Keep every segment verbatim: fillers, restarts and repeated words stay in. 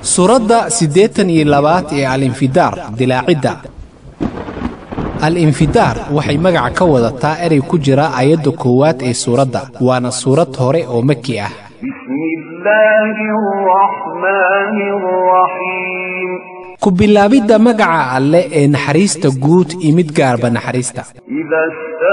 سورة سديتن يلابات الانفدار دلاعدة. الانفدار waxay magaca ka wadataa eray ku jira ayada koowaad ee suurada waana suurad hore oo Makki ah. Bismillahir Rahmanir Rahim. ku bilaabida magaca Alle ee naxariista guud imid gaarba naxariista. Idha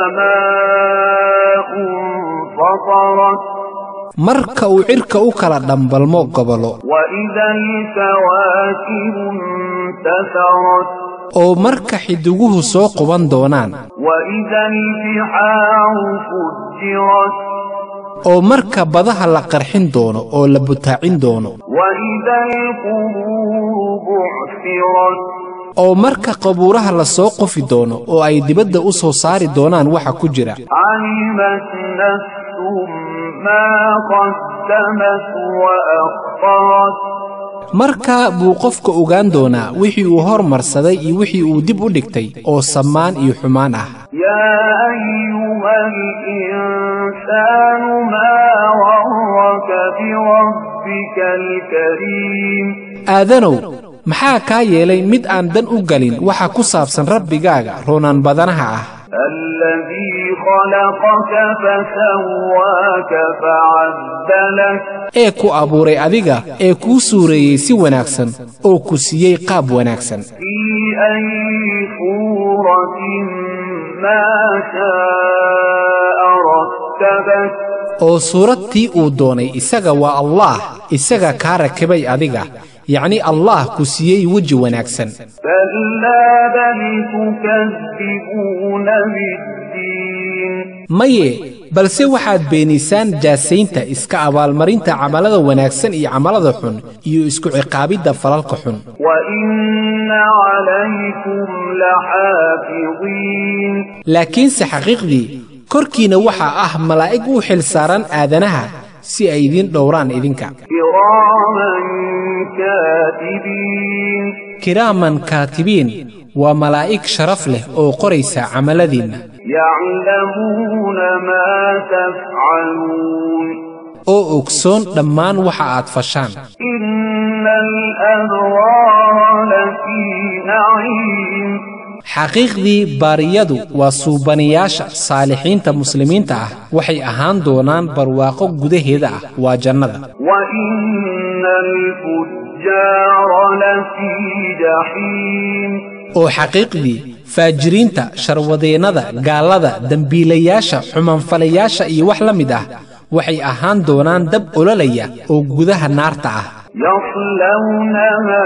as-samaa'u fatarat marka uu cirka u kala dhambalmo gobolo. Wa idha al-kawaakibu intasarat oo marka xiduguhu soo quban doonaan. Wa idha al-bihaaru fujirat oo marka badaha la qarxin doono oo la butaacin doono. Wa idha al-quburu bu'thirat oo marka qabuuraha la soo qofi doono oo ay dibadda u soo saari doonaan waxa ku jira. Alimat nafsum ma qaddamat wa akharat marka buu qofka ogaan doonaa wixii uu hormarsaday iyo wixii uu dib u dhigtay oo samaan iyo xumaan ah. Ya ayyuhal insanu ma gharraka bi rabbikal karim aadanow maxaa ka yeelay mid aan dan u galin waxa ku saabsan rabbigaaga roonaan badanaha ah. الذي خلقك فسواك فعدلك ee ku abuuray adiga ee ku suureeyay si wanaagsan oo ku siiyay qaab wanaagsan. في أي صورة ما شاء ركبك oo suuradtii uu doonay isaga waa Allah isaga ka rakibay adiga يعني الله كسيي وجه وناكسن. كلا بل تكذبون بالدين مايه بل سي waxaad beenisaan jaasaynta iska abaalmarinta camalada wanaagsan iyo camalada xun iyo isku ciqaabida falalka xun. wa inna alaykum lahafizin laakiin si xaqiiqdii korkiina waxa ah malaa'ig u xil saaran aadanaha si ay idin dhowraan idinka. kiraman كاتبين كراما كاتبين وملائك شرف له أو قريسة عملذين يعلمون ما تفعلون أو أكسون دمان وحاات فشان. إن الأبرار لفي نعيم حقيقي باريادو وصوبانياشا صالحين تمسلمين تاه وحي أهان دونان برواقو قده وجنة. وإن الفجار لفي جحيم oo xaqiiqdii faajiriinta sharwadeennada gaalada dambiilayaasha xumaanfalayaasha iyo wax la mid ah waxay ahaan doonaan dab ololaya oo gudaha naarta ah. yaslawnaha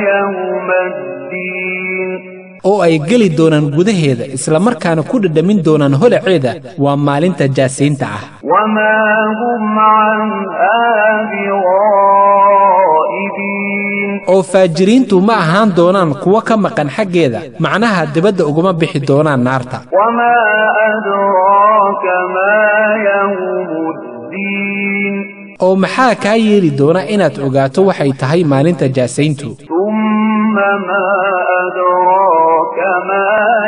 yawmaddin oo ay gali doonaan gudaheeda isla markaana ku dhadhamin doonaan holaceeda waa maalinta jaasaynta ah. wama hum anha bigha'ibin oo faajiriintu ma ahaan doonaan kuwa ka maqan xaggeeda macnaha dibadda uguma bixi doonaan naarta. wama adraaka ma yawmuddin oo maxaa ka yeeli doona inaad ogaato waxay tahay maalinta jaasayntu. thumma ma adraaka ma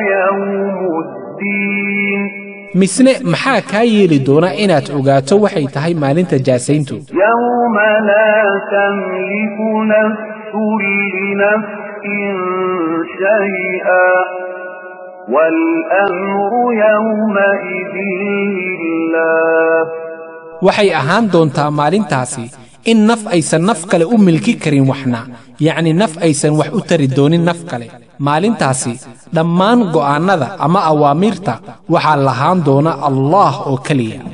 yawmuddin misne maxaa ka yeeli doona inaad ogaato waxay tahay maalinta jaasayntu. yawma la tamliku nafsun li nafsin shay'an wal amru yawma idhin lillah waxay ahaan doontaa maalintaasi in naf aysan naf kale u milki karin waxna yacni naf aysan wax u tari doonin naf kale. maalintaasi dhammaan go'aanada ama awaamirta waxaa lahaan doona Allah oo kaliya.